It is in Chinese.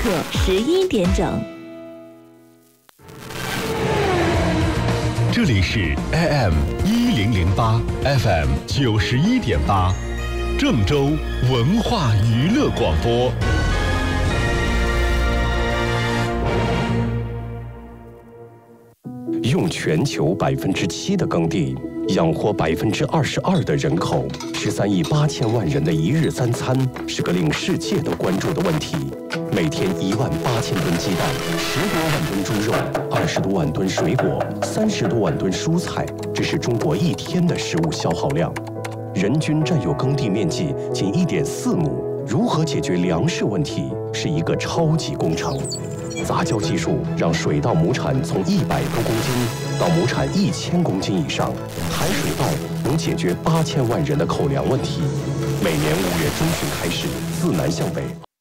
刻11点整。 这里是 AM1008 FM 91.8，郑州文化娱乐广播。 用全球7%的耕地养活22%的人口，13亿8千万人的一日三餐是个令世界都关注的问题。每天1万8千吨鸡蛋，10多万吨猪肉，20多万吨水果，30多万吨蔬菜，这是中国一天的食物消耗量。人均占有耕地面积仅1.4亩，如何解决粮食问题是一个超级工程。杂交技术让水稻亩产从100多公斤到亩产1000公斤以上，海水稻能解决8000万人的口粮问题。每年5月中旬开始，自南向北